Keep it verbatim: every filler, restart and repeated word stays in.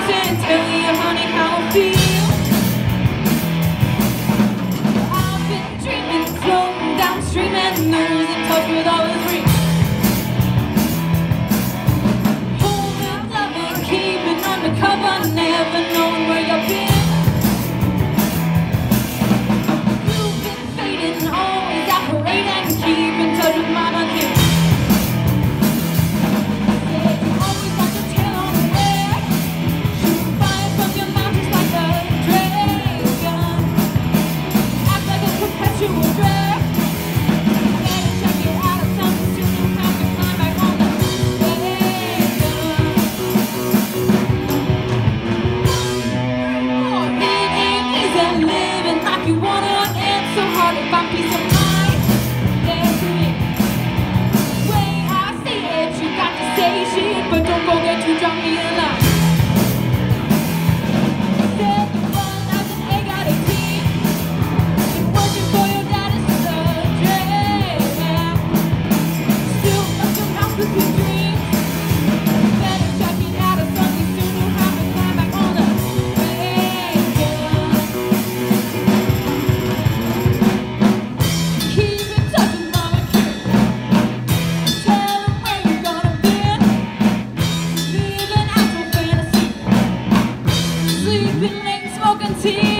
and tell you, honey, how I feel. I've been dreaming, floating downstream and losing touch with all the dreams. Holding, loving, keeping undercover, never knowing where you've been. You've been fading, always operating, keep in touch with my kin. But don't forget to drop me a line. Said you run as an egg out of tea. Been working for your dad is the dream. Still up around with your dreams. Better check it out or something soon. You'll have to climb back on the wagon. Keep in touch with Mama Kid. Tell them where you're gonna be. Sleeping late, smoking tea.